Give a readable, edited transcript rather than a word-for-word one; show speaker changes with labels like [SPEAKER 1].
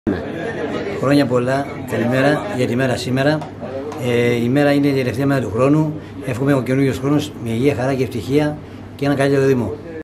[SPEAKER 1] Χρόνια πολλά, καλημέρα για τη μέρα σήμερα. Η μέρα είναι η τελευταία μέρα του χρόνου. Εύχομαι ο καινούριος χρόνος με υγεία, χαρά και ευτυχία και ένα καλύτερο Δήμο.